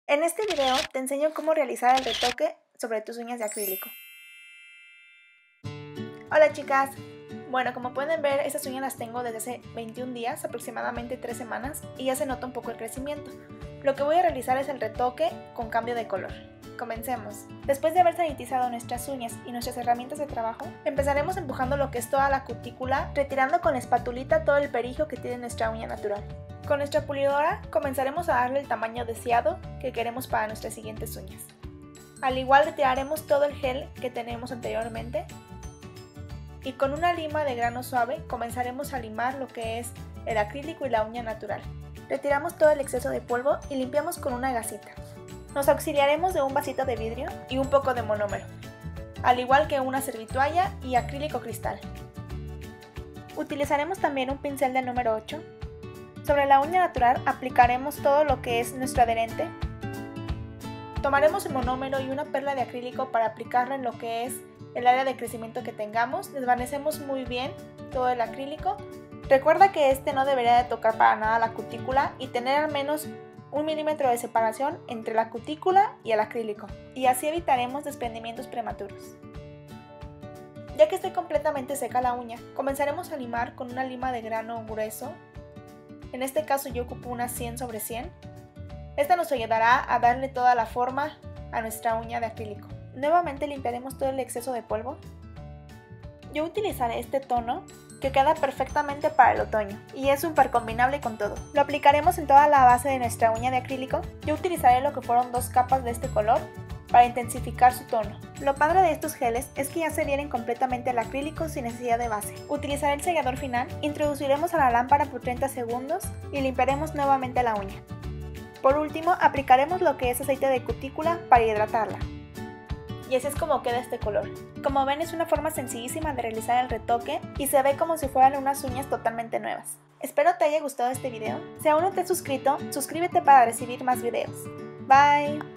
En este video te enseño cómo realizar el retoque sobre tus uñas de acrílico. Hola chicas, bueno, como pueden ver, estas uñas las tengo desde hace 21 días, aproximadamente 3 semanas, y ya se nota un poco el crecimiento. Lo que voy a realizar es el retoque con cambio de color. Comencemos. Después de haber sanitizado nuestras uñas y nuestras herramientas de trabajo, empezaremos empujando lo que es toda la cutícula, retirando con la espatulita todo el perigio que tiene nuestra uña natural. Con nuestra pulidora comenzaremos a darle el tamaño deseado que queremos para nuestras siguientes uñas. Al igual retiraremos todo el gel que tenemos anteriormente y con una lima de grano suave comenzaremos a limar lo que es el acrílico y la uña natural. Retiramos todo el exceso de polvo y limpiamos con una gasita. Nos auxiliaremos de un vasito de vidrio y un poco de monómero, al igual que una servitoalla y acrílico cristal. Utilizaremos también un pincel del número 8. Sobre la uña natural aplicaremos todo lo que es nuestro adherente. Tomaremos el monómero y una perla de acrílico para aplicarlo en lo que es el área de crecimiento que tengamos. Desvanecemos muy bien todo el acrílico. Recuerda que este no debería de tocar para nada la cutícula y tener al menos 1 milímetro de separación entre la cutícula y el acrílico, y así evitaremos desprendimientos prematuros. Ya que esté completamente seca la uña, comenzaremos a limar con una lima de grano grueso. En este caso yo ocupo una 100/100. Esta nos ayudará a darle toda la forma a nuestra uña de acrílico. Nuevamente limpiaremos todo el exceso de polvo. Yo utilizaré este tono que queda perfectamente para el otoño y es súper combinable con todo. Lo aplicaremos en toda la base de nuestra uña de acrílico. Yo utilizaré lo que fueron 2 capas de este color para intensificar su tono. Lo padre de estos geles es que ya se adhieren completamente al acrílico sin necesidad de base. Utilizaré el sellador final, introduciremos a la lámpara por 30 segundos y limpiaremos nuevamente la uña. Por último, aplicaremos lo que es aceite de cutícula para hidratarla. Y así es como queda este color. Como ven, es una forma sencillísima de realizar el retoque y se ve como si fueran unas uñas totalmente nuevas. Espero te haya gustado este video. Si aún no te has suscrito, suscríbete para recibir más videos. Bye.